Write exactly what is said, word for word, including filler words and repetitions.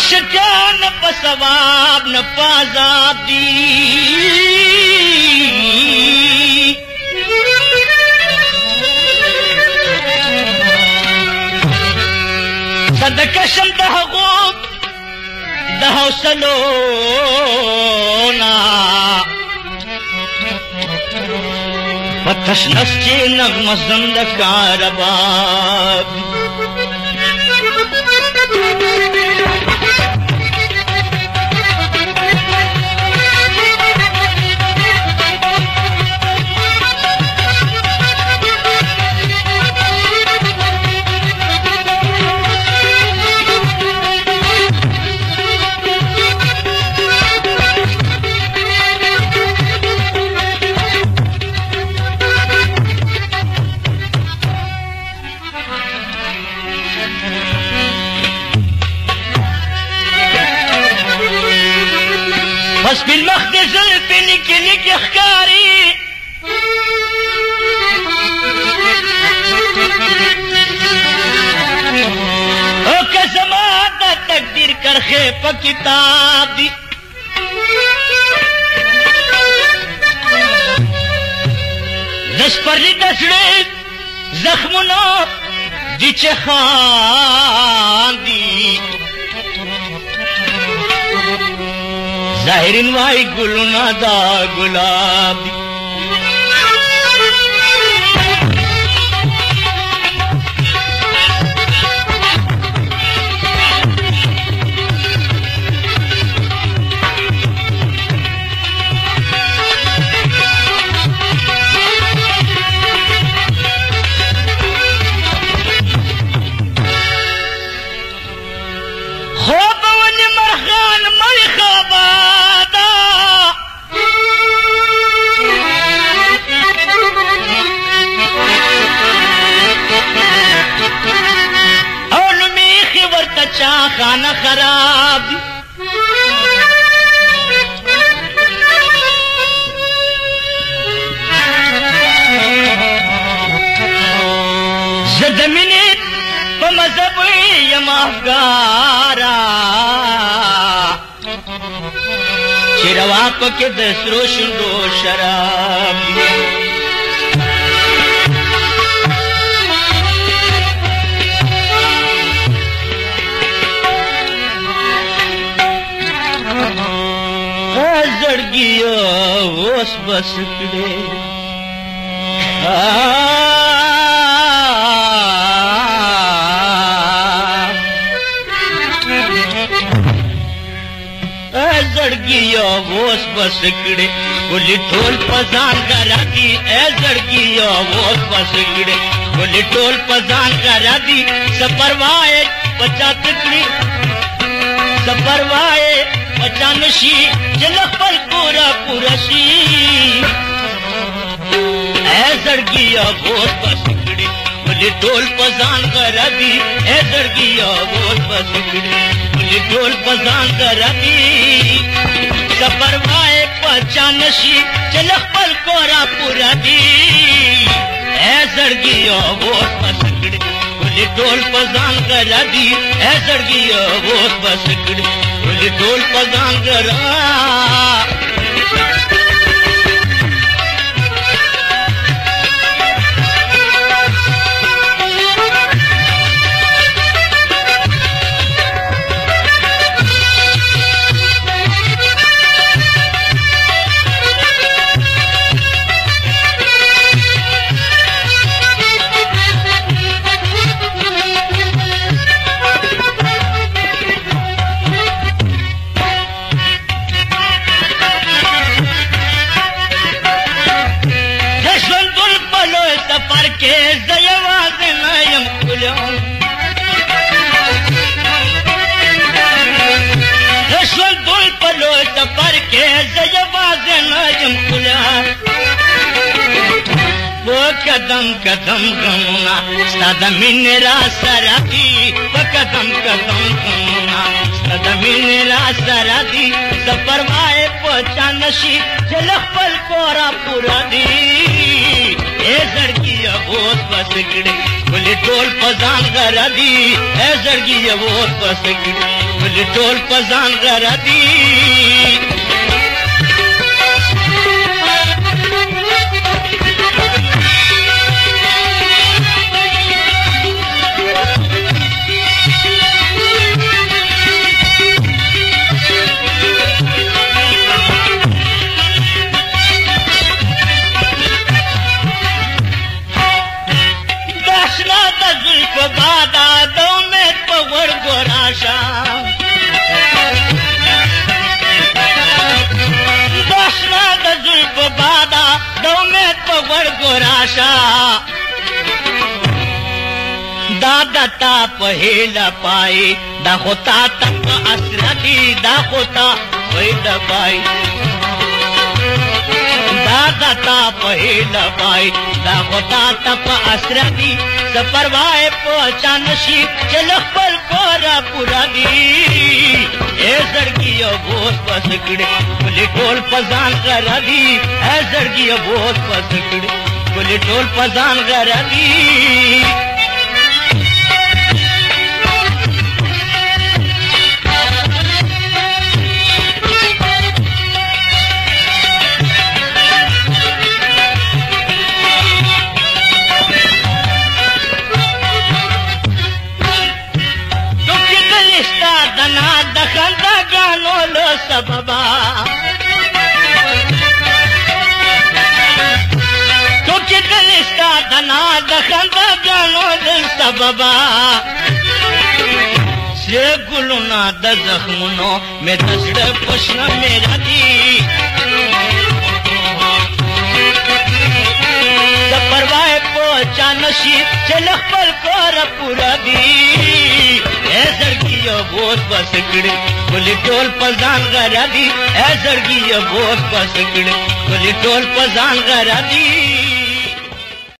عاشقان په ثواب نه په عذاب دي صدقه شم د هغو د حوصلو نه په تشنس کې نغمه زم د کارباب بس بالمخ د زلفې نکي نکي ښکاري او که زما د تقدیر کرښې په کتاب دي د سپرلي د زړه زخمونو دي چې خاندي ظاهرین وائی گلونا دا گلاب دی خواب ونی مرخان مری خوابادا او نمیخی ورطا چا خانه خراب دی زدمینی پا مذہبی یم افگارا چی روا پکی دسرو شندو شراب دی زړګیو اوس بس کړې زړګیو اوس بس کړې ولې ټول پزان کرا دي اے زړګیو اوس بس کړې ولې ټول پزان کرا دي سپروای بچا تکړي سپروای بچا نشي چل خپل پورا پورا شي اے زړګیو اوس بس کړې ولې ټول پزان کرا دي اے زړګیو اوس بس کړې ولې ټول پزان کرا دي سپروائے پچا نشی چل خپل کورا پورا دی اے زړګیو اوس بس کړې ولې ټول پزان کرا دی اے زړګیو اوس بس کړې ولې ټول پزان کرا سفر کے زیباز نجم کلا وہ قدم قدم غمنا ستاد من را سرادی وہ قدم قدم غمنا ستاد من را سرادی سفر وائے پہنچا نشی چل خپل کورا پورا دی اے زړګي اوس بس کړې ولې ټول پزان غرا دی اے زړګي اوس بس کړې ولې ټول په ځان غره دي بادا د امید په ورګو راشه داشنا د زلف بادا د امید په ورګو راشه دا دتا په هیله پای دا خو تا ته په اسره دي دا خو تا ویده پای دا دتا په هیله پای دا خو تا ته په اسره دي د پروايي پوچا نشي چې خپل کورا پورا دي اے زړګي او بوس پسکړي ولې ټول پزان غرا دي اے زړګي او بوس پسکړي ولې ټول پزان غرا دي سببا تو چې دلستا دنا د خندا غانو د سببا سه ګلونا د زخمونو مې دسړه پښنا میرا دی د پروايي پوچا نشي چې خپل کور پورا دی اے زړګي او بوس بسکړي ولې ټول پزان غرا دي اے زړګي او بوس بسکړي ولې ټول پزان غرا دي